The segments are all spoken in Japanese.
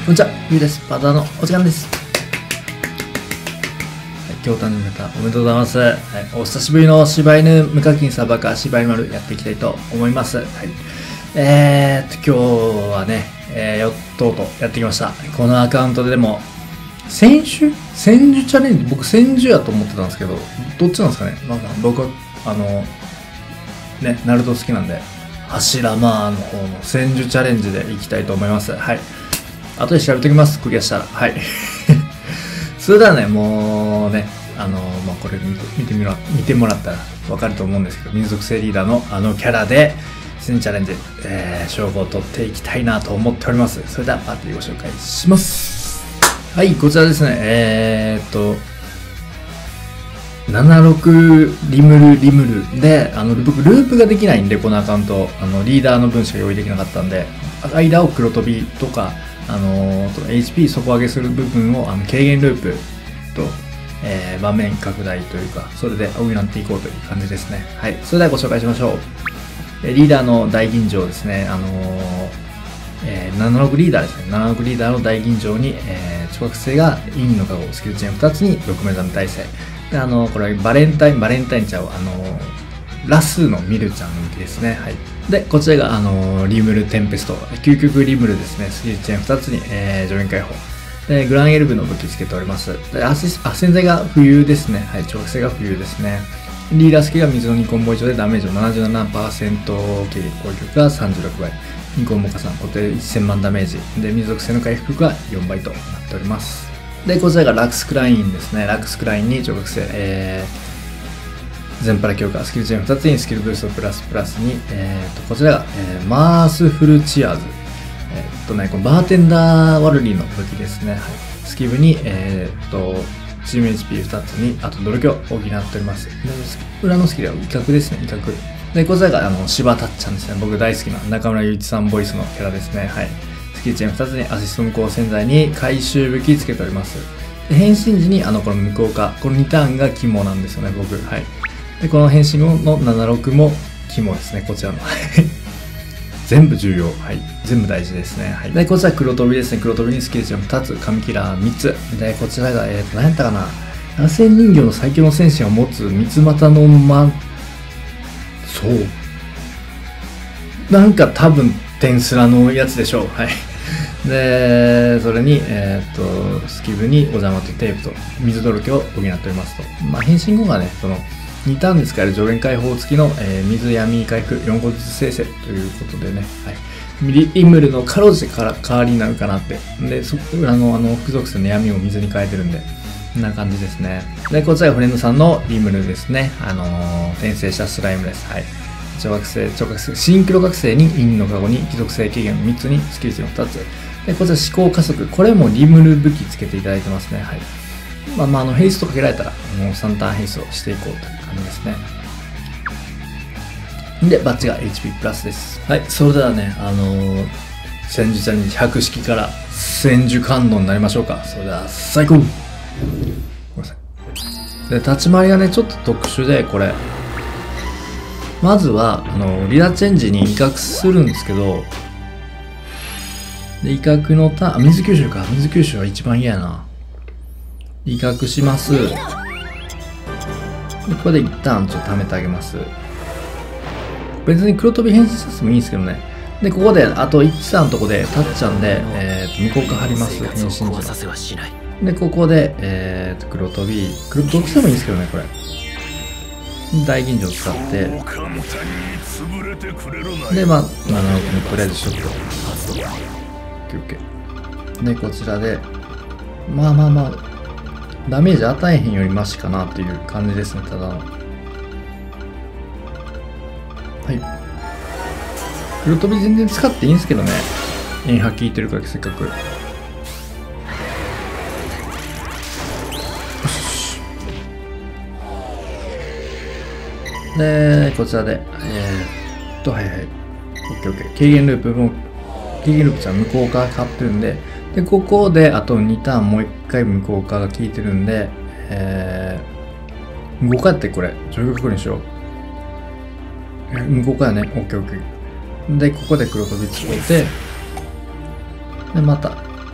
こんにちは、ゆうです。パターのお時間です。はい、今日誕生日方おめでとうございます。はい、お久しぶりの柴犬無課金サバカ柴犬丸やっていきたいと思います。はい、今日はね、とうとうやってきました。このアカウントででも、千住チャレンジ、僕千住やと思ってたんですけど、どっちなんですかね。なんか僕は、ナルト好きなんで、柱マーの方の千住チャレンジでいきたいと思います。はい。後で調べておきます。クリアしたら。はい。それではね、もうね、これ見てもらったらわかると思うんですけど、民族性リーダーのキャラで、千住チャレンジ、称号を取っていきたいなと思っております。それでは、パーティーご紹介します。はい、こちらですね。76リムルで、僕ループができないんで、このアカウント、リーダーの分しか用意できなかったんで、間を黒飛びとか、HP 底上げする部分を、軽減ループと、場面拡大というか、それで補っていこうという感じですね。はい。それではご紹介しましょう。リーダーの大吟醸ですね。76リーダーですね。76リーダーの大吟醸に、超覚醒が陰の加護、スキルチェーン2つに6目覚め耐性。で、これはバレンタインちゃう、ラスのミルちゃんの向きですね。はい。で、こちらが、リムルテンペスト。究極リムルですね。スキルチェーン2つに、上限解放。で、グランエルブの武器つけております。で、洗剤が冬ですね。はい。超覚醒が冬ですね。リーダースキルが水の2コンボ以上でダメージを 77% 軽減攻撃力が36倍。2コンボ加算固定1000万ダメージ。で、水属性の回復力が4倍となっております。で、こちらがラクスクラインですね。ラクスクラインに超覚醒、全パラ強化、スキルチェーン2つにスキルブーストプラスに、こちらが、マースフルチアーズ。このバーテンダーワルリーの武器ですね。はい、スキブに、チーム HP2 つに、あとドル強を補っております。で、裏のスキルは威嚇ですね、威嚇。で、こちらが、柴田ちゃんですね。僕大好きな中村雄一さんボイスのキャラですね。はい。スキルチェーン2つにアシスト無効洗剤に回収武器つけております。で、変身時に、この無効化、この2ターンが肝なんですよね、僕。はい。で、この変身後の76も肝ですね、こちらの。全部重要。はい。全部大事ですね。はい。で、こちら黒飛びですね。黒飛びにスキルチェーン2つ、神キラー3つ。で、こちらが、何やったかな。螺旋人形の最強の戦士が持つ三つ股のそう。なんか多分、テンスラのやつでしょう。はい。で、それに、スキブにお邪魔とテープと水泥気を補っておりますと。まあ、変身後がね、2ターンで使える上限解放付きの、水闇回復4個ずつ生成ということでね、はい。リムルのかろうじて代わりになるかなって。で、裏の副属性の闇を水に変えてるんで、こんな感じですね。で、こちらがフレンドさんのリムルですね。転生したスライムです。はい。超覚醒、新黒覚醒に陰の加護に貴族性軽減3つにスキル値の2つ。で、こちら思考加速。これもリムル武器つけていただいてますね。はい。ヘイストかけられたら、もう3ターンヘイストしていこうという感じですね。で、バッジが HP プラスです。はい。それではね、千住チャレンジ100式から千住感動になりましょうか。それでは、最高。ごめんなさい。で、立ち回りがね、ちょっと特殊で、これ。まずは、リーダーチェンジに威嚇するんですけど、で、威嚇の水吸収か。水吸収は一番嫌やな。威嚇します。で、ここで一旦ちょっと貯めてあげます。別に黒飛び変身させてもいいんですけどね。で、ここで、あと1ターンのとこで、タッチャンで、無効化貼ります。変身時。で、ここで、黒飛びどっちでもいいんですけどね、これ。大吟醸を使って、で、7億にとりあえずショット。で、こちらで、ダメージ与えへんよりマシかなという感じですね、ただの。はい。黒飛び全然使っていいんですけどね。円波効いてるからせっかく。よし。で、こちらで、はい。オッケー。軽減ループじゃ無効化買ってるんで、で、ここで、あと2ターンもう1回無効化が効いてるんで、無効化ってこれ、状況確認しよう。無効化だね。オッケー。で、ここで黒飛びつけて、で、また、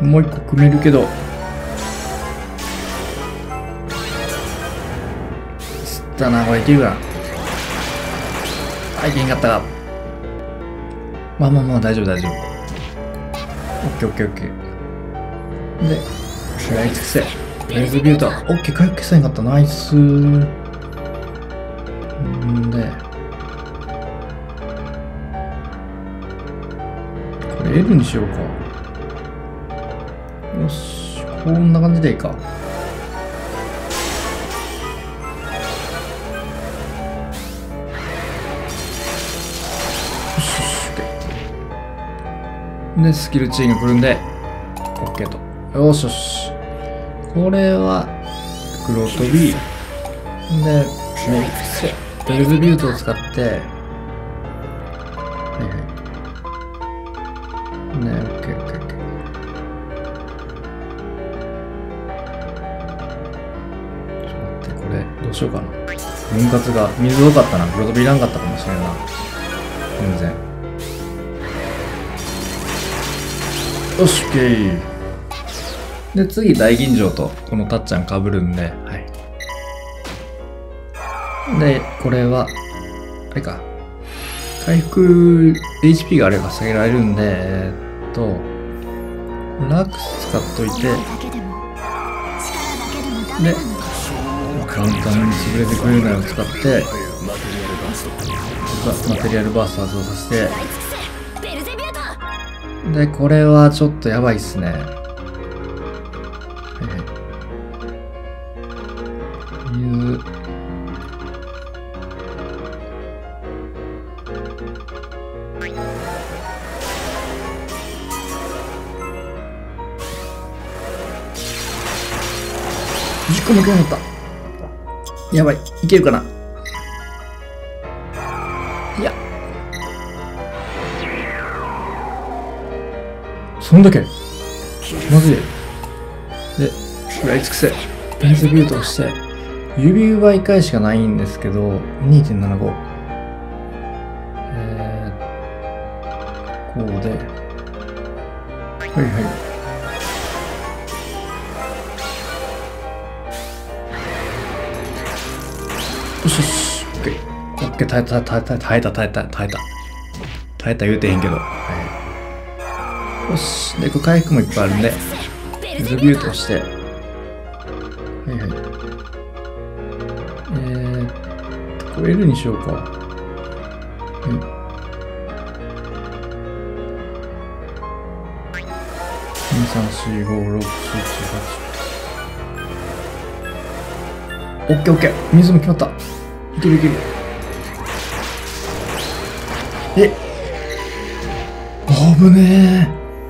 もう一個組めるけど。吸ったな、これいけるかな。あ、いけんかったか。まあまあまあ、大丈夫大丈夫。オッケーオッケーオッケー。で、食らい尽くせ。レズビュート。オッケー、回復さえんかった。ナイスー。んで、これ L にしようか。よし、こんな感じでいいか。よしよし、OK。で、スキルチェーンが来るんで、OK と。よしよし。これは、黒飛び。で、メイクス。ベルズビュートを使って、はいはい。ね、OK、OK、OK。どうしようかな。分割が水多かったな。黒飛びいらんかったかもしれんな。全然。よし、OK。で、次、大吟醸とこのタッちゃん被るんで、はい。で、これは、あれか。回復 HP があれば下げられるんで、ラクス使っといて、で、簡単に潰れてくれるのを使って、マテリアルバースト発動させて、で、これはちょっとやばいっすね。はいはい。水。10個もいけなかった。やばい。いけるかな。いや。そんだけまずい。で、食らい尽くせ。ペンスビュートをして、指奪い返しがないんですけど、2.75。こうで。はいはい。よしよし。オッケー。オッケー、耐えた言うてへんけど。はい。よし。で、これ回復もいっぱいあるんで、レズビュートして。はいはい。これ L にしようか。はい。2、3、4、5、6、7、8。オッケーオッケー。水も決まった。いけるいける。危ね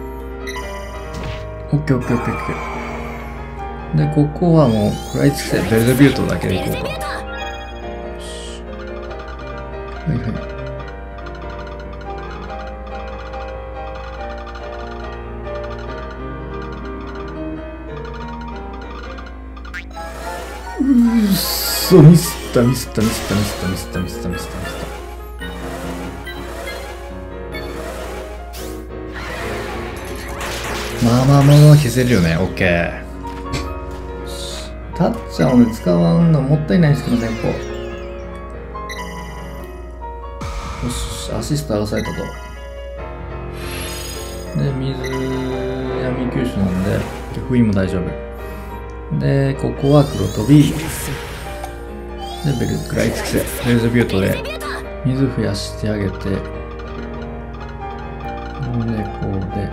え。オッケーオッケーオッケーオッケー。で、ここはもう、食らい尽くせ。ベルゼビュートだけでいこうか。はいはい。うっそ、ミスった。まあ消せるよね。オッケー。タッチャーをね、使わんのもったいないんですけどね、こう。よし、アシスト上がされたと。で、水、闇吸収なんで、封印も大丈夫。で、ここは黒飛び。で、ベル食らい尽くせ。ベルズビュートで水増やしてあげて。で、こうで。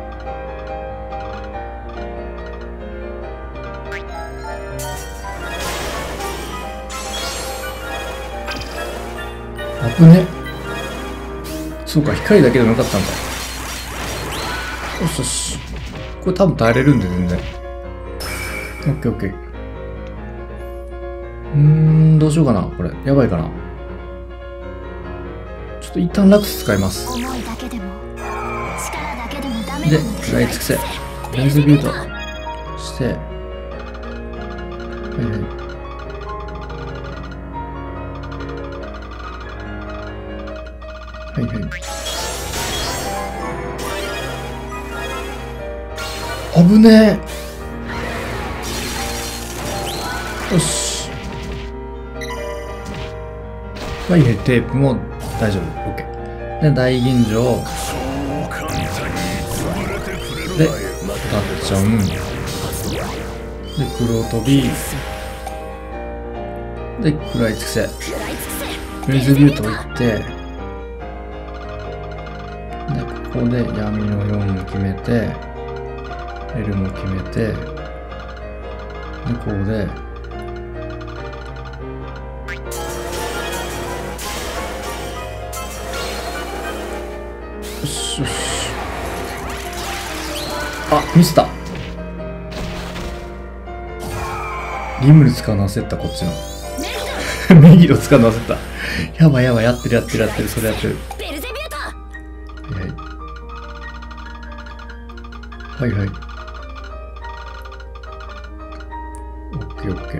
危ね。そうか、光だけでもよかったんだ。よしよし。これ多分耐えれるんで、全然。オッケーオッケー。どうしようかな、これ。やばいかな。ちょっと一旦ラクス使います。で、食らい尽くせ。レンズビュートして。はいはい。はいはい。 危ねえ。よし。はい、テープも大丈夫。OK。で、大吟醸。で、タッチョン。で、黒飛び。で、食らい尽くせ。レズビュート行って、で、ここで闇の4も決めて、L も決めて、で、ここで、よしよし。あ、ミスった。リムル使うの焦った、こっちの。メギロ使うの忘れた。やばいやばい、やってる、それやってる。はいはい。オッケーオッケー。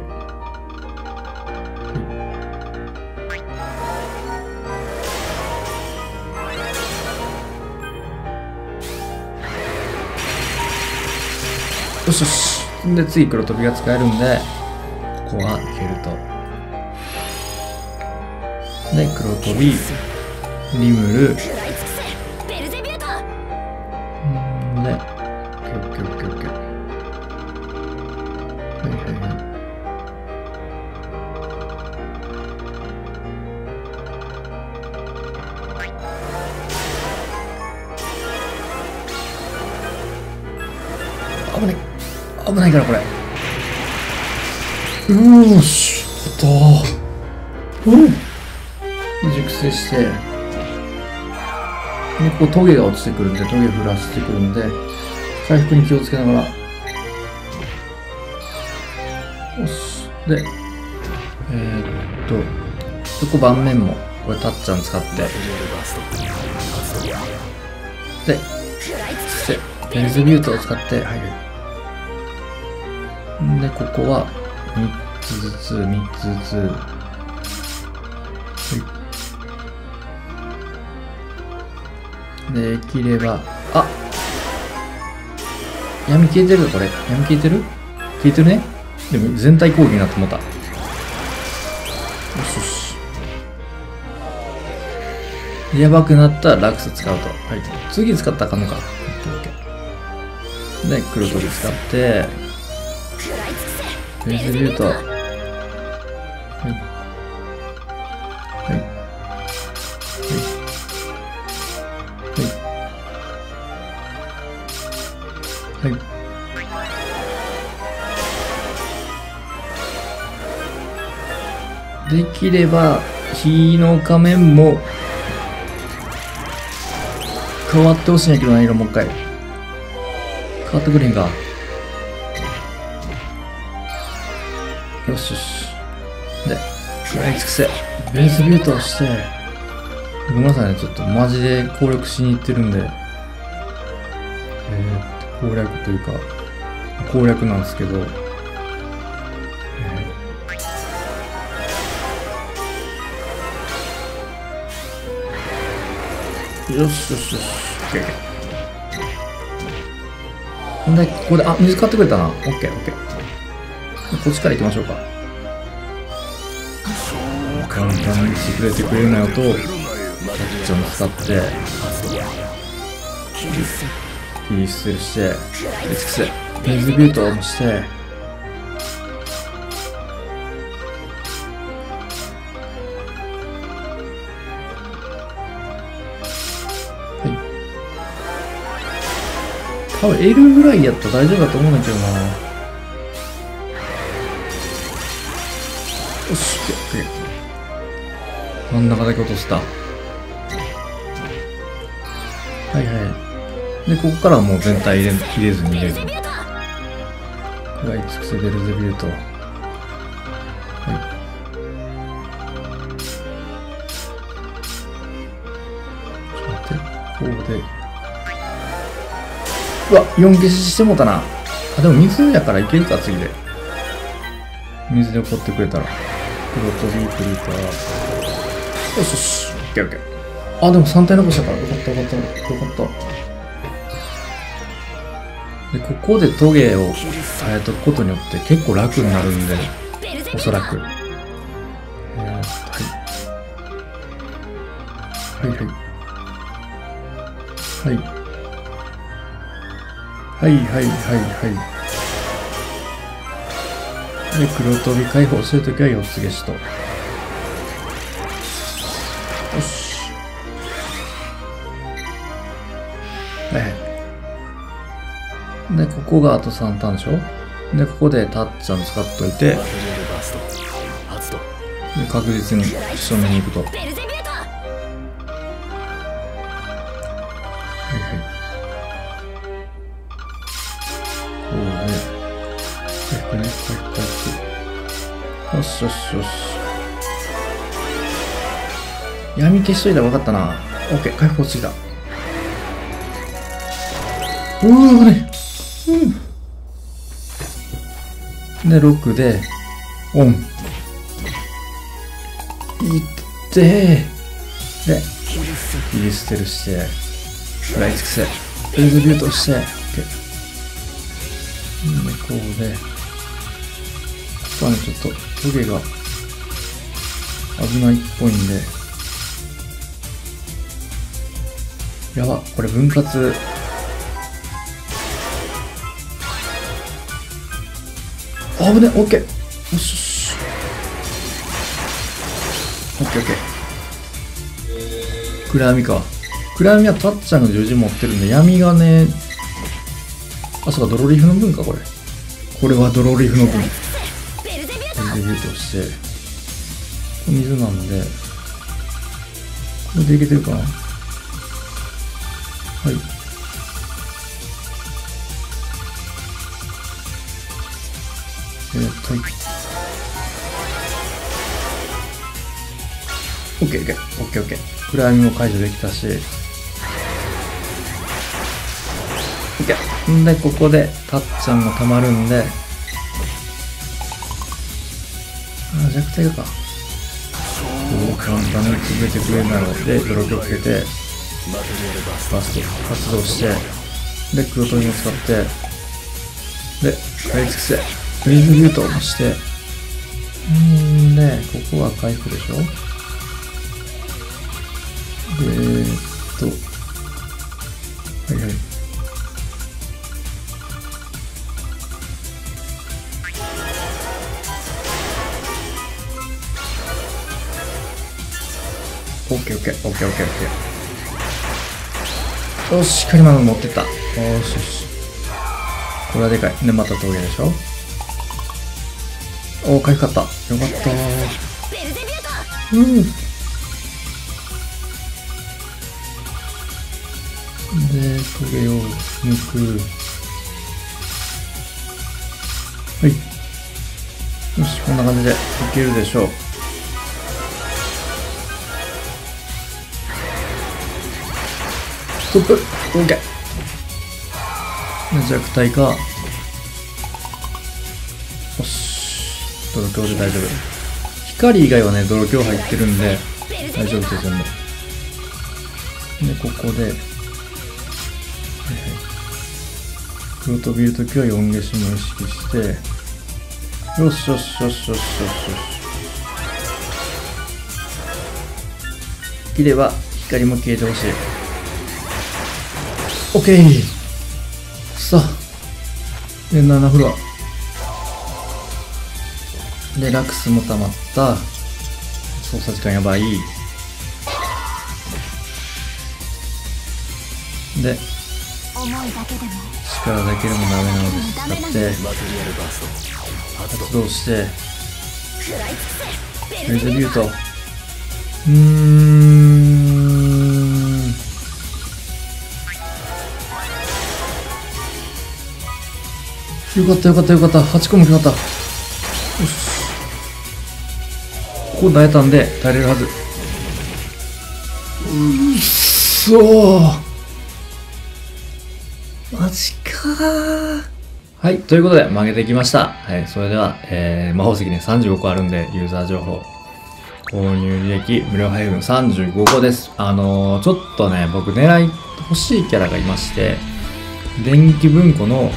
よしよし。で、次黒飛びが使えるんで、ここはいけると。で、黒飛び、リムル、で、オッケー。はいはいはい。危ないからこれ。よし、熟成して、で、こうトゲが落ちてくるんで、トゲ降らせてくるんで、回復に気をつけながら。よし。で、ここ盤面も、これタッチャン使って、で、レズビュートを使って、はいはい。で、ここは、3つずつ。できれば、あ、闇消えてるこれ。闇消えてるね。でも全体攻撃になってもうた。よし。やばくなったらラクス使うと。はい。次使ったらあかんのか。で、黒飛び使って、レズビュート。はい。できれば、火の仮面も変わってほしいんやけどな、色もう一回。変わってくれんか。よしよし。で、食らい尽くせ。ベースビュートをして、ごめんなさいね、ちょっとマジで攻略しに行ってるんで、攻略というか、攻略なんですけど、よし。で、ここで、あ、水買ってくれたな。オッケー。こっちから行きましょうか。簡単にしてくれてくれるなよと、タッチを使って、切り捨てして、レズビュートもして、多分 L ぐらいやったら大丈夫だと思うんだけどな。よし、真ん中だけ落とした。はいはい。で、ここからはもう全体入れずに入れる。食らい尽くせベルゼビュート。はい。ちょっと待って、こうで。うわ、4消ししてもうたな。あ、でも水やからいけるか、次で。水で怒ってくれたら。黒飛びクリーパー。よし。オッケー。あ、でも3体残したから。よかった。 で、ここでトゲを変えとくことによって結構楽になるんで、おそらく。はい。はいはい。はい。はいはいはいはい。で、黒飛び解放するときは4つ消しと。よし。はいはい。で、ここがあと3ターンでしょ。で、ここでタッチャン使っといて、で、確実に仕留めに行くと。はいはい。こうで、回復ね、回復。よしよしよし。闇消しといたら分かったな。オッケー、回復落ち着いた。危ない。で、6で、オン。いってで、切り捨てるして、食らい尽くせ。レズビュートして、こうで、ここはね、ちょっと、トゲが危ないっぽいんで、やば、これ分割、危ね、オッケー。よしよし。オッケーオッケー。暗闇か。暗闇はタッチャンが十字持ってるんで、闇がね、あ、そうか、ドロリーフの分か、これ。これはドロリーフの分。ベルゼビュートして、水なんで、これでいけてるかな。はい。はい。オッケーオッケーオッケーオッケー。暗闇も解除できたし。オッケー。んで、ここでタッチャンが溜まるんで。あ、弱体か。簡単に潰れてくれるなので、ドロキをかけて、バスト発動して、で、黒トリも使って、で、買い尽くせ。フリーズビュートもして、で、ここは回復でしょ。で、はいはい。オッケーオッケーオッケーオッケーオッケー。よし、カリマン持ってった。よしよし。これはでかい。で、また峠でしょ。おー、回復かった。よかったー。で、棘を抜く。はい。よし、こんな感じでいけるでしょう。ストップ !OK! 弱体か。よし。泥鏡で大丈夫。光以外はね、泥鏡入ってるんで、大丈夫です、全部。で、ここで、黒飛びるときは4消しも意識して、よしよしよしよしよしよし。切れば光も消えてほしい。オッケー。さあ。で、7フロア。で、ラクスも溜まった。操作時間やばい。で、力だけでもダメなので使って発動してレズビュート。よかったよかったよかった。8個も決まった。よし、ここ耐えたんで耐えれるはず。マジかー。はい。ということで、曲げてきました。はい。それでは、魔法石ね、35個あるんで、ユーザー情報。購入履歴、無料配分35個です。ちょっとね、僕狙い欲しいキャラがいまして、 電気文庫の、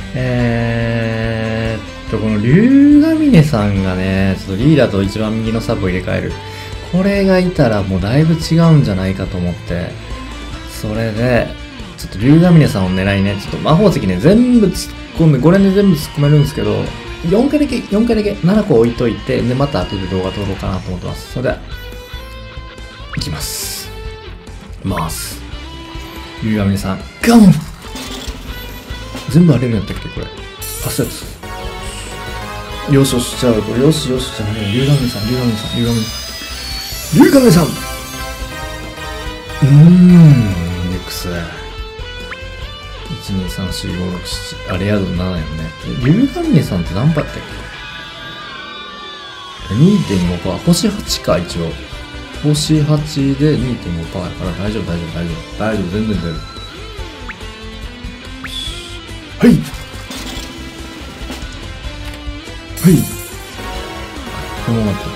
この龍ヶ峰さんがね、ちょっとリーダーと一番右のサブを入れ替える。これがいたらもうだいぶ違うんじゃないかと思って、それで、ちょっと龍ヶ峰さんを狙いね、ちょっと魔法石ね、全部突っ込んで、これで全部突っ込めるんですけど、4回だけ、7個置いといて、で、また後で動画撮ろうかなと思ってます。それでは、いきます。龍ヶ峰さん、ガモン全部あれるんやったっけこれ。あ、そうやつ。よし、じゃあ、これ、よし、じゃあね、龍ヶ峰さん。X。1、2、3、4、5、6、7。あれやる7よね。龍ヶ峰さんって何パーやったっけ ?2.5 パー。星8か、一応。星8で 2.5 パーやから大丈夫、全然出る。はい。このままだった。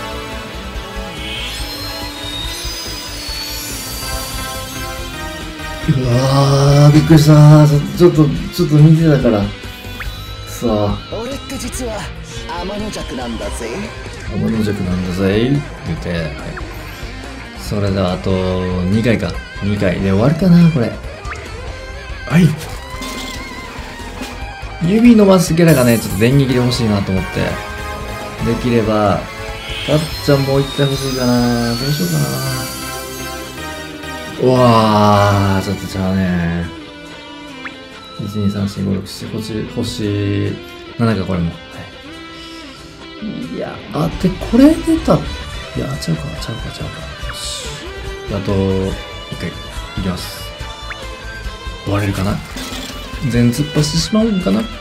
うわー、びっくりしたー。ちょっと見てたから。さあ。 俺って実は天の弱なんだぜ。 天の弱なんだぜ。言って、はい。それではあと2回か。2回で終わるかな、これ。はい。指伸ばすキャラがね、ちょっと電撃で欲しいなと思って。できれば、かっちゃんもう一回欲しいかな。どうしようかな。うわー、ちょっとじゃあね。1、2、3、4、5、6、7、星7か、これも。はい。いや、で、これ出た。いや、ちゃうか。よし。あと、1回、いきます。終われるかな。全突破してしまうんかな。はい。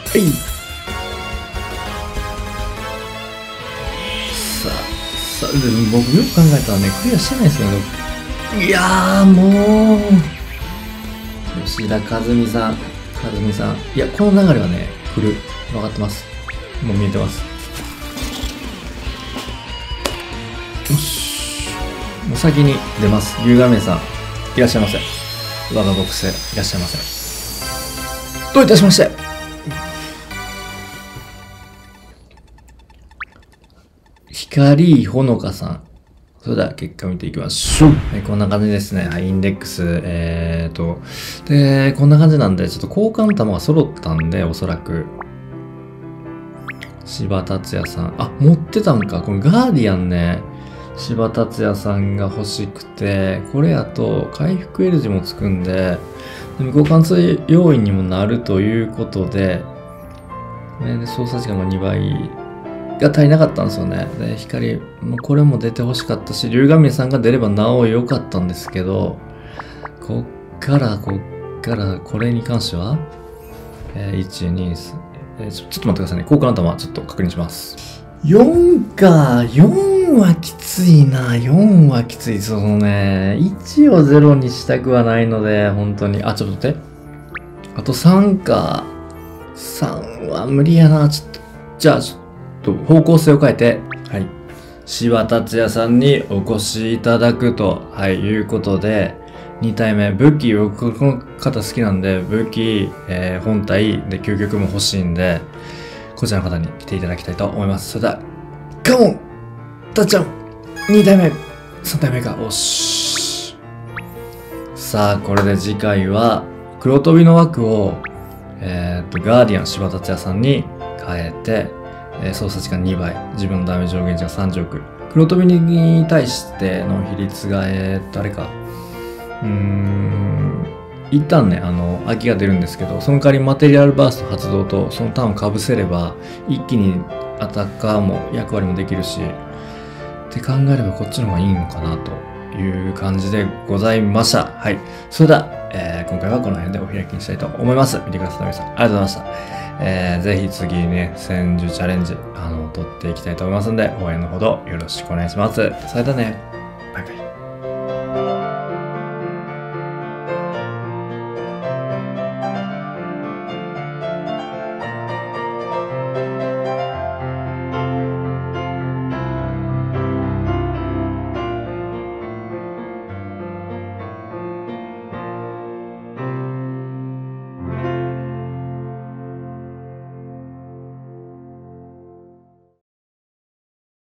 さあ、でも僕よく考えたらね、クリアしてないですよね。いやー、もう。吉田和美さん。いや、この流れはね、来る。分かってます。もう見えてます。よし。もう先に出ます。龍ヶ峰さん。いらっしゃいませ。我が属性、いらっしゃいませ。どういたしまして。光ほのかさん。それでは結果見ていきましょう。はい、こんな感じですね。はい、インデックス。で、こんな感じなんで、ちょっと交換玉が揃ったんで、おそらく。柴達也さん。あ、持ってたんか。このガーディアンね。柴達也さんが欲しくて、これやと回復 L 字もつくんで、無効貫通要因にもなるということで、で操作時間が2倍が足りなかったんですよね。で、光、これも出て欲しかったし、龍ヶ峰さんが出ればなお良かったんですけど、こっからこれに関しては、1、2、3、ちょっと待ってくださいね。交換玉ちょっと確認します。4か、4はきついな、4はきつい。そのね、1を0にしたくはないので、本当に。ちょっと待って。あと3か。3は無理やな、ちょっと。じゃあ、ちょっと方向性を変えて、はい。柴達也さんにお越しいただくと、はい、いうことで、2体目、武器、僕この方好きなんで、武器、本体で究極も欲しいんで、こちらの方に来ていただきたいと思います。それでは、カモンたっちゃん !2 体目 !3 体目か。おし。さあ、これで次回は、黒飛びの枠を、ガーディアン柴達也さんに変えて、操作時間2倍、自分のダメージ上限値が30億。黒飛びに対しての比率が、あれか。一旦ね、空きが出るんですけど、その代わりマテリアルバースト発動と、そのターンをかぶせれば、一気にアタッカーも役割もできるし、って考えればこっちの方がいいのかなという感じでございました。はい。それでは、今回はこの辺でお開きにしたいと思います。見てくださった皆さん、ありがとうございました。ぜひ次ね、千住チャレンジ、取っていきたいと思いますので、応援のほどよろしくお願いします。それではね、バイバイ。